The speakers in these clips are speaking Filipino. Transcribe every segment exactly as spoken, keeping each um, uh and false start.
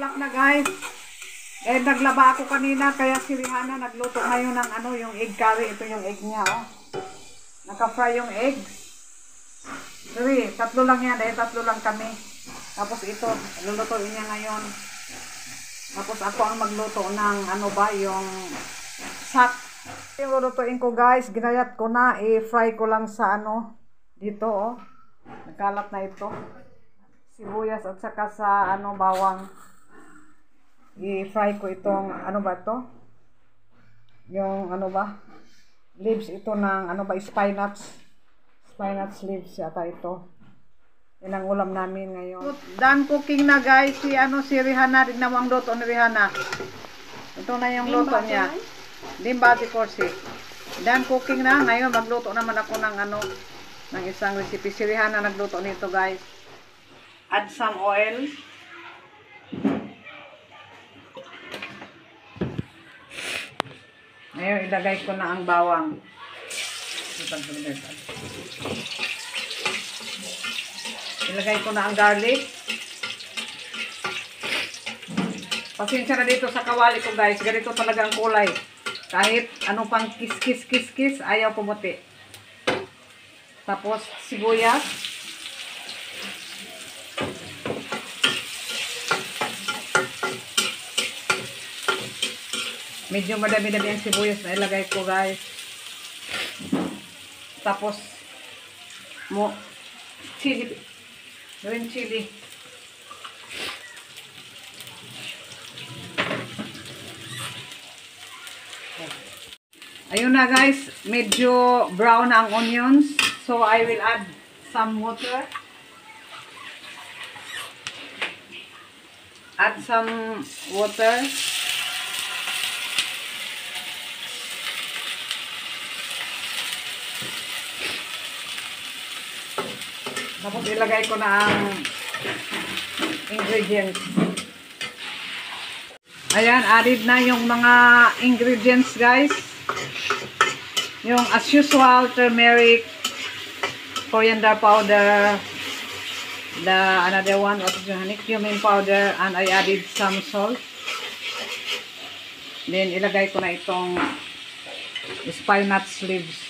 maulap na guys. Eh, naglaba ako kanina, kaya si Rihanna nagluto ngayon ng ano, yung egg curry. Ito yung egg niya, oh. Naka-fry yung eggs. Sorry, tatlo lang yan, eh, tatlo lang kami. Tapos ito, lulutuin niya ngayon. Tapos ako ang magluto ng ano ba, yung sak. Yung lulutuin ko guys, ginayat ko na, i-fry ko lang sa ano, dito, oh. Nagkalat na ito. Sibuyas at saka sa ano, bawang. I-fry ko itong, ano ba ito? Yung, ano ba? Leaves ito ng, ano ba, spinach. Spinach leaves yata ito. Yan ang ulam namin ngayon. Done cooking na guys. Si, ano, si Rihanna. Tignan mo ang luto ni Rihanna. Ito na yung luto niya. Dimbati Corsi. Done cooking na. Ngayon, magluto naman ako ng, ano, ng isang recipe. Si Rihanna nagluto nito guys. Add some oil. Ngayon, ilagay ko na ang bawang. Ilagay ko na ang garlic. Pasensya na dito sa kawali ko guys. Ganito talaga ang kulay. Kahit ano pang kis kis kis kis, ayaw pumuti. Tapos, sibuyas. Medyo madami-dami ang sibuyas na ilagay ko guys. Tapos, mo, chili, green chili. Ayun na guys, medyo brown na ang onions. So, I will add some water. Add some water. Tapos ilagay ko na ang ingredients. Ayan, added na yung mga ingredients guys. Yung as usual, turmeric, coriander powder, the another one, what is yung cumin powder, and I added some salt. Then ilagay ko na itong spinach leaves.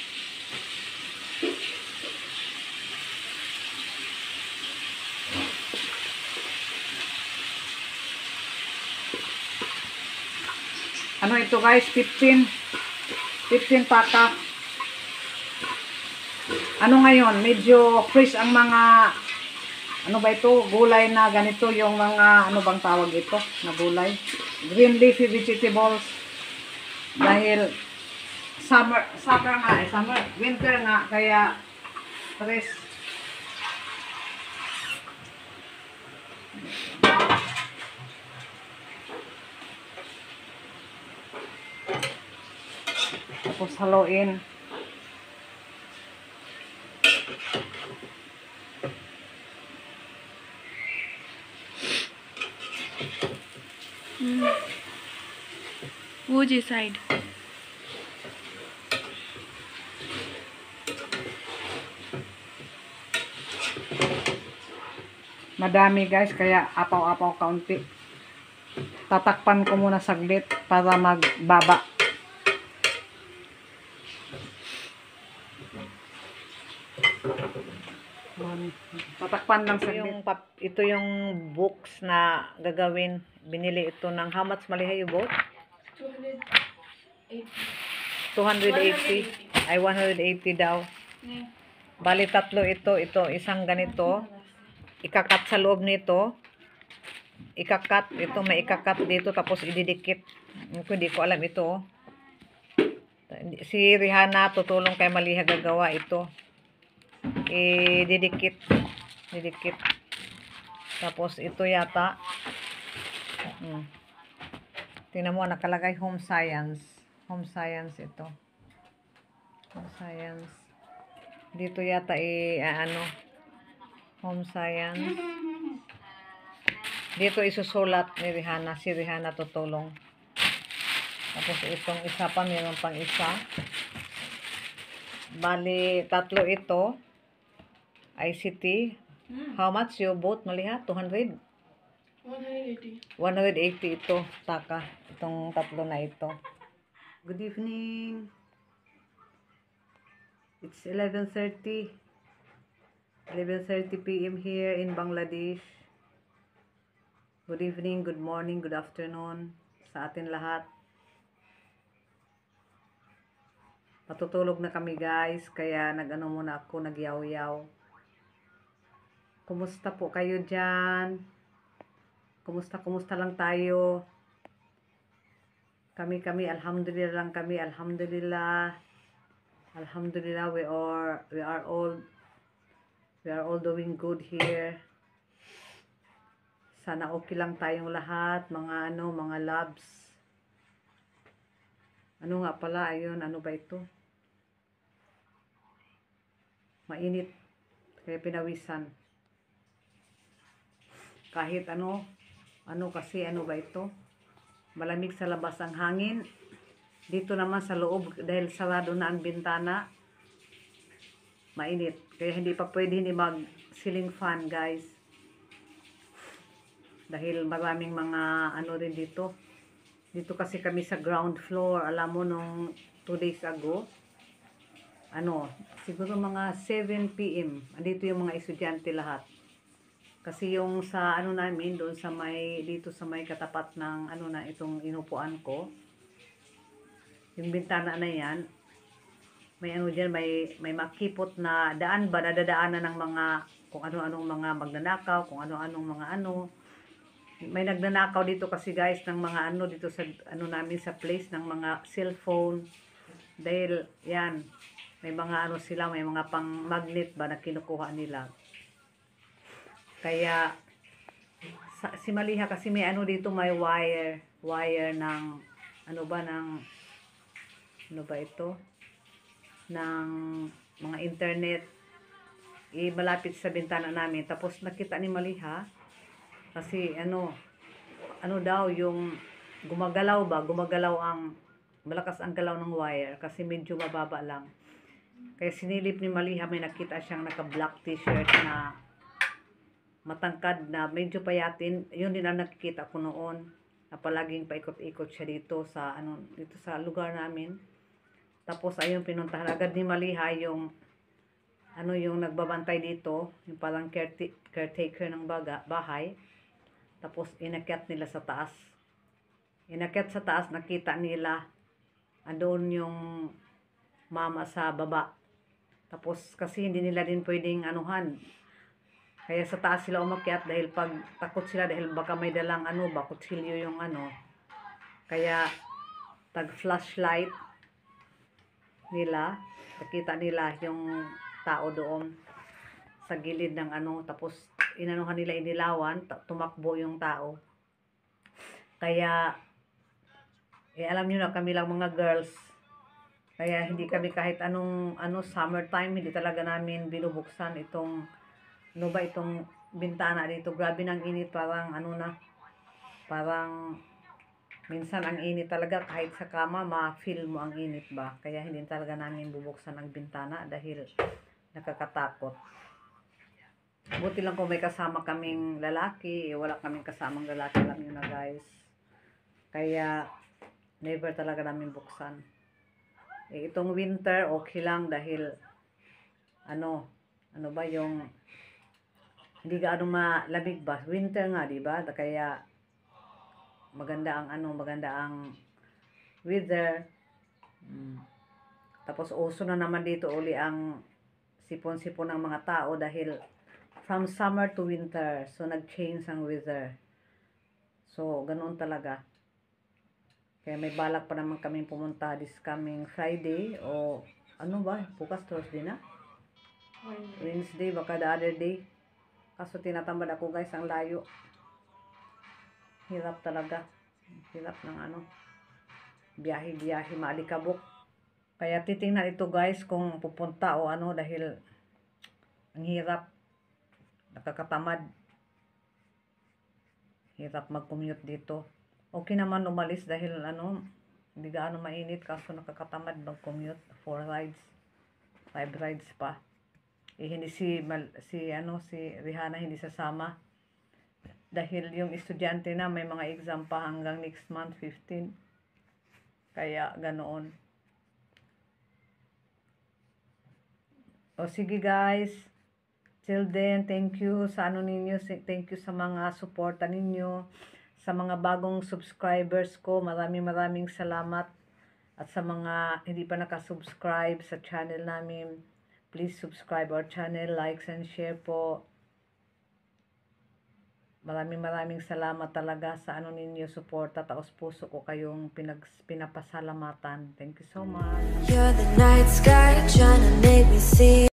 Ano ito guys, fifteen fifteen pata. Ano ngayon, medyo fresh ang mga, ano ba ito, gulay na ganito, yung mga, ano bang tawag ito, na gulay, green leafy vegetables. Dahil summer, summer nga, eh, summer, winter nga, kaya fresh. Tapos haluin. Mm. Which side? Madami guys, kaya apaw-apaw kaunti. Tatakpan ko muna saglit para magbaba. Tatakpan lang sa yung pap, ito yung books na gagawin. Binili ito ng how much malihay yung book? two hundred eighty. Ay one hundred eighty daw. Bali tatlo ito, ito isang ganito. Ikakat sa loob nito. Ikakat, ito may ikakat dito tapos ididikit. Hindi ko alam ito. Si Rihanna tutulong kay Maliha gagawa ito. I-didikit, didikit. Tapos ito yata. Hmm. Tingnan mo, nakalagay home science. Home science ito. Home science. Dito yata i uh, ano, home science. Dito isusulat ni Rihanna, si Rihanna tutulong. Tapos itong isa pa, mayroon pang isa. Bali, tatlo ito. I C T. How much you bought, Maliha? two hundred? one eighty. one eighty ito, taka. Itong tatlo na ito. Good evening. It's eleven thirty. eleven thirty p m here in Bangladesh. Good evening, good morning, good afternoon sa atin lahat. Patutulog na kami guys, kaya nag-ano muna ako, nagyaw-yaw. Kumusta po kayo dyan? Kumusta, kumusta lang tayo? Kami, kami, alhamdulillah lang kami, alhamdulillah. Alhamdulillah, we are, we are all, we are all doing good here. Sana okay lang tayong lahat, mga ano, mga loves. Ano nga pala, ayun, ano ba ito? Mainit, kaya pinawisan. Kahit ano, ano kasi, ano ba ito? Malamig sa labas ang hangin. Dito naman sa loob, dahil sarado na ang bintana, mainit. Kaya hindi pa pwede hindi mag ceiling fan guys. Dahil maraming mga ano rin dito. Dito kasi kami sa ground floor. Alam mo nung two days ago, ano, siguro mga seven p m andito yung mga estudyante lahat. Kasi yung sa ano namin, doon sa may, dito sa may katapat ng ano na itong inupuan ko, yung bintana na yan, may ano dyan, may, may makipot na daan ba, nadadaanan ng mga, kung ano-anong mga magnanakaw, kung ano-anong mga ano. May nagnanakaw dito kasi guys ng mga ano dito sa ano namin sa place ng mga cellphone. Dahil yan, may mga ano sila, may mga pang magnet ba na kinukuha nila. Kaya sa, si Maliha kasi may ano dito, may wire, wire ng ano ba ng ano ba ito? Ng mga internet. Eh, malapit sa bintana namin. Tapos nakita ni Maliha kasi ano, ano daw yung gumagalaw ba, gumagalaw ang, malakas ang galaw ng wire kasi medyo mababa lang. Kaya sinilip ni Maliha, may nakita siyang naka-black t-shirt na matangkad na medyo payatin. Yun din ang nakikita ko noon, na palaging paikot-ikot siya dito sa, ano, dito sa lugar namin. Tapos ayun, pinuntahan agad ni Maliha yung, ano yung nagbabantay dito, yung parang caretaker ng baga, bahay. Tapos inakyat nila sa taas. Inakyat sa taas, nakita nila andun yung mama sa baba. Tapos kasi hindi nila din pwedeng anuhan. Kaya sa taas sila umakyat dahil pag takot sila dahil baka may dalang ano ba, kutsilyo yung ano. Kaya tag flashlight nila, nakita nila yung tao doon sa gilid ng ano, tapos inanuhan nila, inilawan, tumakbo yung tao. Kaya eh, alam niyo na kami lang mga girls, kaya hindi kami kahit anong ano summertime, hindi talaga namin binubuksan itong ano ba itong bintana dito. Grabe ng init, parang ano na, parang minsan ang init talaga, kahit sa kama ma-feel mo ang init ba. Kaya hindi talaga namin bubuksan ang bintana dahil nakakatakot. Buti lang kung may kasama kaming lalaki, eh, wala kaming kasamang lalaki lang yun na guys. Kaya never talaga namin buksan. Eh, itong winter okay lang dahil ano, ano ba yung hindi gaano malamig ba? Winter nga, di ba? Kaya maganda ang ano, maganda ang weather. Hmm. Tapos uso na naman dito uli ang sipon-sipon ng mga tao dahil from summer to winter. So, nag-change ang weather. So, ganoon talaga. Kaya may balak pa naman kaming pumunta this coming Friday o ano ba? Bukas Thursday na? Wednesday, baka the other day. Kaso tinatamad ako guys, ang layo. Hirap talaga. Hirap ng ano. Biyahe-biyahe, maalikabok. Kaya titingnan ito guys kung pupunta o ano dahil ang hirap. Nakakatamad. Hirap mag-commute dito. Okay naman umalis dahil ano, hindi gaano mainit kaso nakakatamad mag-commute. Four rides. Five rides pa. Eh hindi si, si ano, si Rihanna hindi sasama. Dahil yung estudyante na may mga exam pa hanggang next month, fifteen. Kaya ganoon. O sige guys. Till then, thank you sa ano ninyo. Thank you sa mga suporta ninyo. Sa mga bagong subscribers ko, maraming maraming salamat. At sa mga hindi pa nakasubscribe sa channel namin, please subscribe our channel, likes and share po. Maraming maraming salamat talaga sa ano ninyo, suporta. Taos puso ko kayong pinag, pinapasalamatan. Thank you so much. You're the night sky trying to make me see